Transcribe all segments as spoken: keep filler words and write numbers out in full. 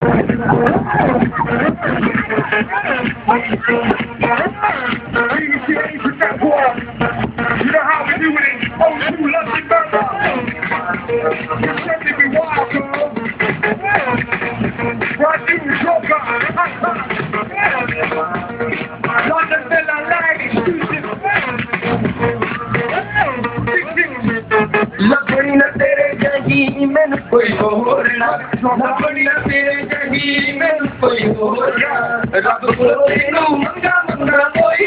how we do it? Oh, you love it, brother. You're something we wild, girl. Right through the joker. London Villa Line exclusive. लगनी न तेरे जगी मैंने कोई और ना लगनी न तेरे जगी मैंने कोई और ना रब को तेनू मंगा मंगा कोई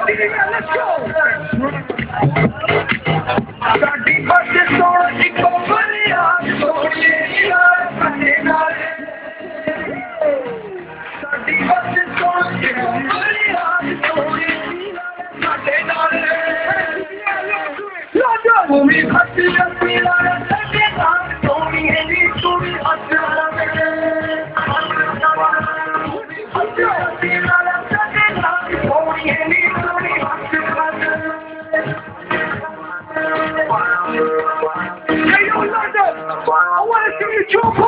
साडी बस सोच को भरिया सोचे यार बने नाल साडी बस सोच को भरिया सोचे बने नाल भूमि खत्ती लगती लाया सके नाम सोनी है नी सोनी अचरा में अचरा लगती लाया सके नाम सोनी है नी सोनी अचरा में Hey yo London, I wanna see you jump.